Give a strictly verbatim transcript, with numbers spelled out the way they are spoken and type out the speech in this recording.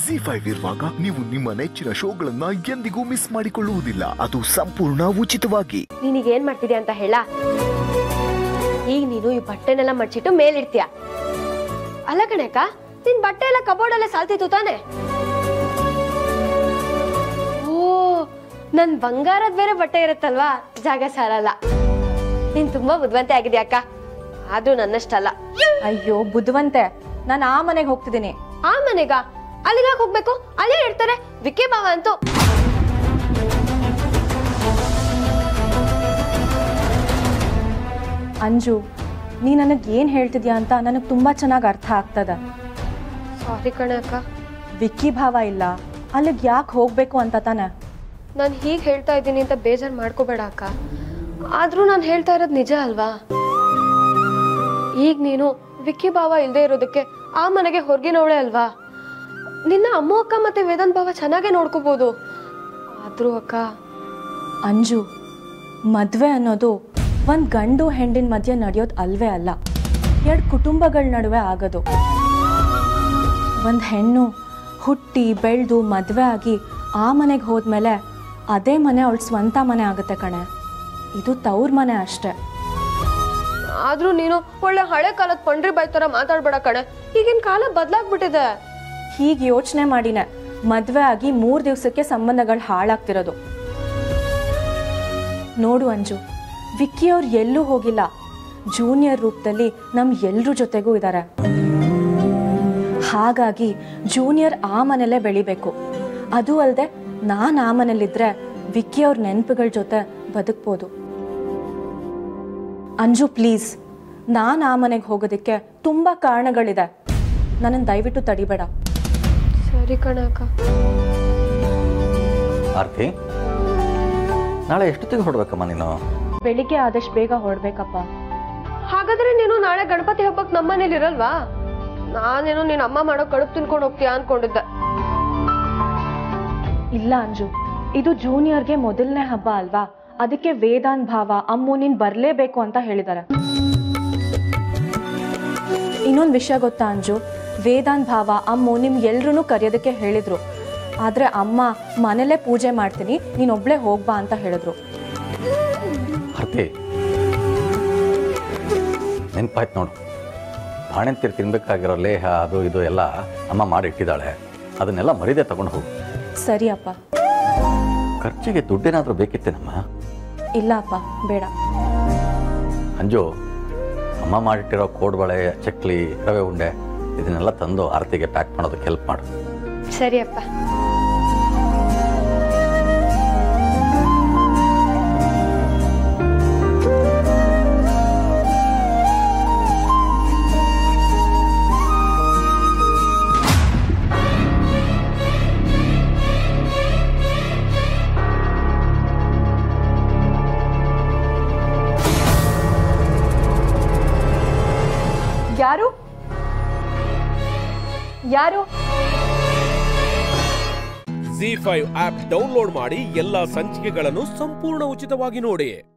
Zee five ಇರುವಾಗ ನೀವು ನಿಮ್ಮ ನೆಚ್ಚಿನ ಶೋಗಳನ್ನ ಎಂದಿಗೂ ಮಿಸ್ ಮಾಡಿಕೊಳ್ಳುವುದಿಲ್ಲ, ಅದು ಸಂಪೂರ್ಣ ಉಚಿತವಾಗಿ. ನೀನೀಗ ಏನ್ ಮಾಡ್ತಿದ್ಯಾ ಅಂತ ಹೇಳ? ಈಗ ನೀನು ಈ ಬಟ್ಟೆನೆಲ್ಲ ಮಡ್ಚಿಟ್ಟು ಮೇಲಿಡ್ತೀಯ ಅಲ್ಲ ಕಣಕ್ಕ? ನಿನ್ ಬಟ್ಟೆ ಎಲ್ಲ ಕಬೋರ್ಡ್ ಅಲ್ಲೇ ಸಾಲ್ತಿತ್ತು ತಾನೆ? ಓ, ನನ್ ಬಂಗಾರದ ಬೇರೆ ಬಟ್ಟೆ ಇರುತ್ತಲ್ವಾ, ಜಾಗ ಸಾಲಲ್ಲ. ನೀನ್ ತುಂಬಾ ಬುದ್ಧಿವಂತೆ ಆಗಿದ್ಯಾ ಅಕ್ಕ, ಆದ್ರೂ ನನ್ನಷ್ಟಲ್ಲ. ಅಯ್ಯೋ ಬುದ್ಧಿವಂತೆ, ನಾನು ಆ ಮನೆಗೆ ಹೋಗ್ತಿದ್ದೀನಿ. ಆ ಮನೆಗ? ಅಲ್ಲಿಗೆ ಹೋಗ್ಬೇಕು, ಅಲ್ಲೇ ಇರ್ತಾರೆ ವಿಕ್ಕಿ ಬಾವ ಅಂತೂ. ಅಂಜು, ನೀ ನನಗೆ ಏನ್ ಹೇಳ್ತಿದ್ಯಾ ಅಂತ ನನಗೆ ತುಂಬಾ ಚೆನ್ನಾಗಿ ಅರ್ಥ ಆಗ್ತದ. ಸಾರಿ ಕಣೆ ಅಕ್ಕ. ವಿಕ್ಕಿ ಭಾವ ಇಲ್ಲ, ಅಲ್ಲಿಗೆ ಯಾಕೆ ಹೋಗ್ಬೇಕು ಅಂತ ತಾನೆ? ನಾನು ಹೀಗೆ ಹೇಳ್ತಾ ಇದ್ದೀನಿ ಅಂತ ಬೇಜಾರು ಮಾಡ್ಕೋಬೇಡ ಅಕ್ಕ, ಆದ್ರೂ ನಾನು ಹೇಳ್ತಾ ಇರೋದು ನಿಜ ಅಲ್ವಾ? ಈಗ ನೀನು ವಿಕ್ಕಿ ಭಾವ ಇಲ್ಲದೆ ಇರೋದಕ್ಕೆ ಆ ಮನೆಗೆ ಹೊರಗಿನವಳೆ ಅಲ್ವಾ? ನಿನ್ನ ಅಮ್ಮ ಅಕ್ಕ ಮತ್ತೆ ವೇದಾಂತ್ ಭಾವ ಚೆನ್ನಾಗೇ ನೋಡ್ಕೋಬಹುದು. ಆದ್ರೂ ಅಕ್ಕ, ಅಂಜು, ಮದ್ವೆ ಅನ್ನೋದು ಒಂದ್ ಗಂಡು ಹೆಂಡಿನ ಮಧ್ಯೆ ನಡೆಯೋದು ಅಲ್ವೇ ಅಲ್ಲ, ಎರಡು ಕುಟುಂಬಗಳ ನಡುವೆ ಆಗೋದು. ಒಂದು ಹೆಣ್ಣು ಹುಟ್ಟಿ ಬೆಳೆದು ಮದುವೆ ಆಗಿ ಆ ಮನೆಗೆ ಹೋದ್ಮೇಲೆ ಅದೇ ಮನೆ ಅವಳ ಸ್ವಂತ ಮನೆ ಆಗುತ್ತೆ ಕಣೆ. ಇದು ತವ್ರ ಮನೆ ಅಷ್ಟೆ. ಆದ್ರೂ ನೀನು ಒಳ್ಳೆ ಹಳೆ ಕಾಲದ ಪಂಡ್ರಿ ಬಾಯ್ ತರ ಮಾತಾಡ್ಬೇಡ ಕಣೆ. ಈಗಿನ ಕಾಲ ಬದಲಾಗ್ಬಿಟ್ಟಿದೆ. ಹೀಗೆ ಯೋಚನೆ ಮಾಡಿನೆ ಮದ್ವೆ ಆಗಿ ಮೂರ್ ದಿವಸಕ್ಕೆ ಸಂಬಂಧಗಳು ಹಾಳಾಗ್ತಿರೋದು. ನೋಡು ಅಂಜು, ವಿಕ್ಕಿ ಅವ್ರು ಎಲ್ಲೂ ಹೋಗಿಲ್ಲ, ಜೂನಿಯರ್ ರೂಪದಲ್ಲಿ ನಮ್ ಎಲ್ರ ಜೊತೆಗೂ ಇದ್ದಾರೆ. ಹಾಗಾಗಿ ಜೂನಿಯರ್ ಆ ಮನೆಯಲ್ಲೇ ಬೆಳಿಬೇಕು. ಅದು ಅಲ್ಲದೆ ನಾನ್ ಆ ಮನೇಲಿದ್ರೆ ವಿಕ್ಕಿ ಅವ್ರ ನೆನಪುಗಳ ಜೊತೆ ಬದುಕ್ಬೋದು. ಅಂಜು ಪ್ಲೀಸ್, ನಾನು ಆ ಮನೆಗೆ ಹೋಗೋದಕ್ಕೆ ತುಂಬಾ ಕಾರಣಗಳಿದೆ, ನನ್ನನ್ನು ದಯವಿಟ್ಟು ತಡಿಬೇಡ. ಸರಿ ಕಣಕ್ಕ. ಆರ್ತಿ, ನಾಳೆ ಎಷ್ಟೊತ್ತಿಗೆ ಹೊರಡ್ಬೇಕಮ್ಮ ನೀನು? ಬೆಳಿಗ್ಗೆ ಆದಷ್ಟು ಬೇಗ ಹೊರಡ್ಬೇಕಪ್ಪ. ಹಾಗಾದ್ರೆ ನೀನು ನಾಳೆ ಗಣಪತಿ ಹಬ್ಬಕ್ಕೆ ನಮ್ಮನೇಲಿ ಇರಲ್ವಾ? ನಾನೇನೋ ನೀನ್ ಅಮ್ಮ ಮಾಡೋ ಕಡುಬು ತಿನ್ಕೊಂಡು ಹೋಗ್ತೀಯಾ ಅನ್ಕೊಂಡಿದ್ದೆ. ಇಲ್ಲ ಅಂಜು, ಇದು ಜೂನಿಯರ್ಗೆ ಮೊದಲನೇ ಹಬ್ಬ ಅಲ್ವಾ, ಅದಕ್ಕೆ ವೇದಾಂತ್ ಭಾವ ಅಮ್ಮು ನೀನ್ ಬರ್ಲೇಬೇಕು ಅಂತ ಹೇಳಿದಾರೆ. ಇನ್ನೊಂದು ವಿಷಯ ಗೊತ್ತಾ ಅಂಜು, ವೇದಾಂತ್ ಭಾವ ಅಮ್ಮು ನಿಮ್ ಎಲ್ರೂ ಕರೆಯೋದಕ್ಕೆ ಹೇಳಿದ್ರು, ಆದ್ರೆ ಅಮ್ಮ ಮನೇಲೆ ಪೂಜೆ ಮಾಡ್ತೀನಿ ನೀನೊಬ್ಳೆ ಹೋಗ್ಬಾ ಅಂತ ಹೇಳಿದ್ರು. ನೆನಪಾಯ್ತು ನೋಡು, ಬಾಣಂತಿರು ತಿನ್ಬೇಕಾಗಿರೋ ಲೇಹ ಅದು ಇದು ಎಲ್ಲ ಅಮ್ಮ ಮಾಡಿ ಇಟ್ಟಿದ್ದಾಳೆ, ಅದನ್ನೆಲ್ಲ ಮರಿದೆ ತಗೊಂಡು ಹೋಗು. ಸರಿ ಅಪ್ಪ. ಖರ್ಚಿಗೆ ದುಡ್ಡೇನಾದ್ರೂ ಬೇಕಿತ್ತೇನಮ್ಮ? ಇಲ್ಲ ಅಪ್ಪ, ಬೇಡ. ಅಂಜು, ಅಮ್ಮ ಮಾಡಿಟ್ಟಿರೋ ಕೋಡ್ಬಳೆ, ಚಕ್ಲಿ, ರವೆ ಉಂಡೆ ಇದನ್ನೆಲ್ಲ ತಂದು ಆರತಿಗೆ ಪ್ಯಾಕ್ ಮಾಡೋದಕ್ಕೆ ಹೆಲ್ಪ್ ಮಾಡು. ಸರಿ ಅಪ್ಪ. ಯಾರು ಯಾರು ಝೀ ಫೈವ್ ಆಪ್ ಡೌನ್ಲೋಡ್ ಮಾಡಿ ಎಲ್ಲಾ ಸಂಚಿಕೆಗಳನ್ನು ಸಂಪೂರ್ಣ ಉಚಿತವಾಗಿ ನೋಡಿ.